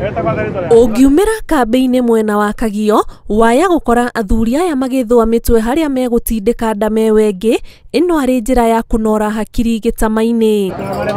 Ũngiumĩra kambĩ-inĩ mwena wa Kagio, waya gũkora athuri aya magĩthũa mĩtwe harĩa megũtindĩka nda me wengĩ, ĩno arĩ njĩra ya kũnora hakiri gĩtama-inĩ.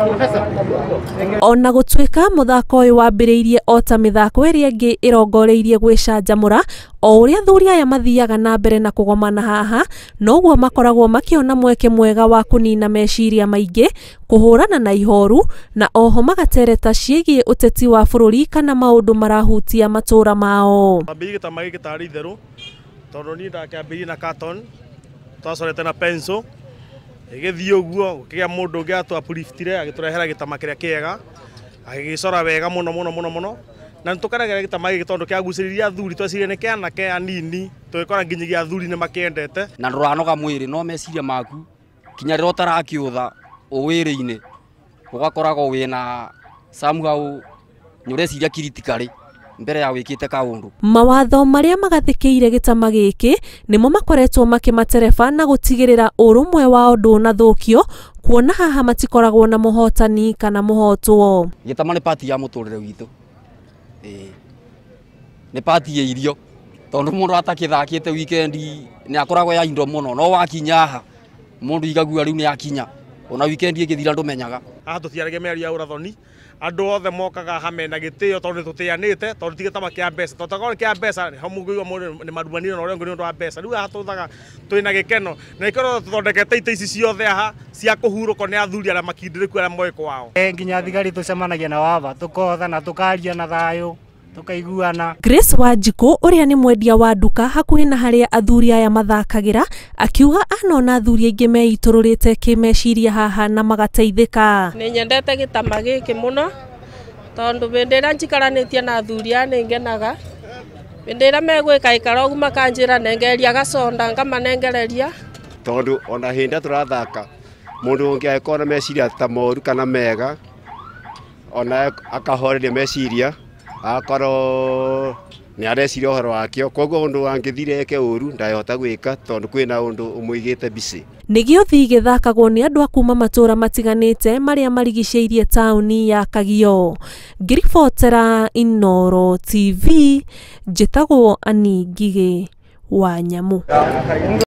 Ona gũtuĩka mũthako ũyũ wambĩrĩirie o ta mĩthako ĩrĩa ĩngĩ ĩrongoreirie gwĩcanjamũra, o ũrĩa athuri aya mathiaga na mbere na kũgomana haha, noguo makoragwo makĩona mweke mwega wa kũnina meciria maingĩ, kũhũrana na ihoru, na oho magatereta ciĩgiĩ ũteti wa bũrũri kana maũndũ marahutia matũra mao. Ambĩrĩrie gĩtama gĩkĩ tarĩ itherũ, tondũ niĩ ndakĩambĩrĩirie na carton, twacorete na pencil, ĩgĩthiĩ ũguo, gũkĩgĩa mũndũ ũngĩ atũ-upliftire agĩtũrehera gĩtama kĩrĩa kĩega, agĩgĩcora wega mũno, na nĩtũkenagĩrĩra gĩtama gĩkĩ tondũ kĩagucĩrĩria athuri, twecirie nĩ kĩa anake anini, tũgĩkora nginyagia athuri nĩ makĩendete. Na ndũranoga mwĩrĩ, no meciria maku kinya rĩrĩa ũtarakĩũtha ũwĩrĩ-inĩ, ũgakoragwo wĩna somehow nĩũreciria critically mbere ya wĩkĩte kaũndũ. Mawatho marĩa magathĩkĩire gĩtama gĩkĩ nĩmo makoretwo makĩmatereba na gũtigĩrĩra ũrũmwe wao ndũnathũkio, kuona haha matikoragwo na mũhotani kana mũhotwo. Gĩtama nĩ party ya mũtũrĩre witũ. Nĩ party ya irio, tondũ mũndũ atakĩthakĩte weekend nĩ akoragwo ya indo mũno, no wakinya haha mũndũ igagua rĩu nĩ akinya, ona weekend ĩgĩthira ndũmenyaga. Haha tũtiaragia mĩario ya ũrathoni, andũ othe mokaga hamwe na gĩtĩo tondũ tũtĩanĩte, tondũ ti gĩtama kĩa mbeca, tondũ korwo kĩa mbeca ho mũngĩigua mũndũ nĩ marumanire na ũrĩa ũngĩ nĩ ũndũ wa mbeca. Rĩu haha tũthaga twĩna gĩkeno, na ikorwo tũthondekete itĩ ici ciothe haha cia kũhurũkwo nĩ athuri arĩa makindĩrĩku arĩa moĩ kwao. Nginya thigari tũcemanagia na waba, tũkotha na tũkaria na thayũ, tukaiguana. Grace Wanjikũ ũrĩa nĩ mwendia wa nduka hakuhĩ na harĩa athuri aya mathakagĩra, akiuga anona athuri aingĩ meitũrũrĩte kĩmeciria haha na magateithĩka. Nĩ nyendete gĩtama gĩkĩ mũno, tondũ hĩndĩ ĩrĩa njikaranĩtie na athuri aya nĩ ngenaga. Hĩndĩ ĩrĩa megwĩka ikara ũguo makanjĩra nengeria gaconda ngamanengereria. Tondũ ona hĩndĩ tũrathaka mũndũ ũngĩ angĩkorwo na meciria ta moru kana mega, ona akahoreria meciria, akorwo nĩ areciria ũhoro wakĩo, koguo ũndũ wangĩthire eke ũru ndahota gwĩka tondũ kwĩna ũndũ ũmũigĩte bici. Nĩ gĩothi gĩthakagwo nĩ andũ a kuma matũra matiganĩte marĩa marigicĩirie taũni ya Kagio. Ngiribotera Inooro TV, njĩtagwo Annie Ngigĩ wa Nyamũ.